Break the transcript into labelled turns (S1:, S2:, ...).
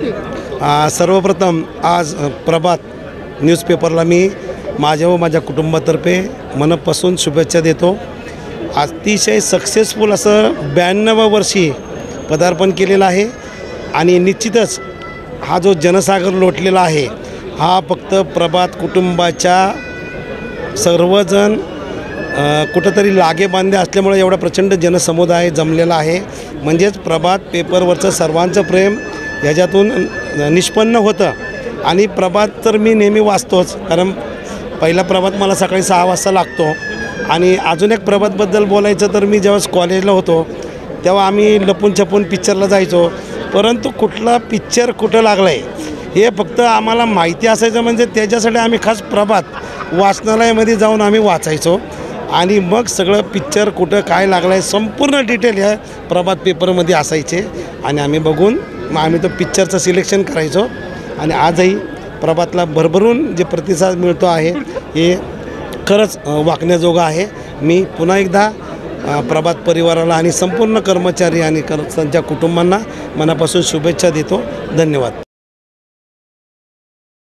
S1: सर्वप्रथम आज प्रभात न्यूजपेपरला मी माझ्या व माझ्या कुटुंबातर्फे मनपासून शुभेच्छा देतो। अतिशय सक्सेसफुल असं 92व्या वर्षी पदार्पण केलेलं आहे आणि निश्चितच हा जो जनसागर लोटलेला आहे हा फक्त प्रभात कुटुंबाच्या सर्वजण कुठंतरी लागे बांधे असल्यामुळे एवढा प्रचंड जनसमुदाय जमलेला आहे। म्हणजेच प्रभात पेपरवरचं सर्वांचं प्रेम ह्याच्यातून निष्पन्न होतं आणि प्रभात तर मी नेहमी वाचतोच, कारण पहिला प्रभात मला सकाळी 6 वाजता लागतो। आणि अजून एक प्रभातबद्दल बोलायचं तर मी जेव्हा कॉलेजला होतो तेव्हा आम्ही लपून छपून पिक्चरला जायचो, परंतु कुठला पिक्चर कुठं लागला आहे हे फक्त आम्हाला माहिती असायचं। म्हणजे त्याच्यासाठी आम्ही खास प्रभात वाचनालयामध्ये जाऊन आम्ही वाचायचो आणि मग सगळं पिक्चर कुठं काय लागलं आहे संपूर्ण डिटेल ह्या प्रभात पेपरमध्ये असायचे आणि आम्ही बघून मग आम्ही तो पिक्चरचं सिलेक्शन करायचो। आणि आजही प्रभातला भरभरून जे प्रतिसाद मिळतो आहे हे खरंच वाकण्याजोगं आहे। मी पुन्हा एकदा प्रभात परिवाराला आणि संपूर्ण कर्मचारी आणि त्यांच्या कुटुंबांना मनापासून शुभेच्छा देतो। धन्यवाद।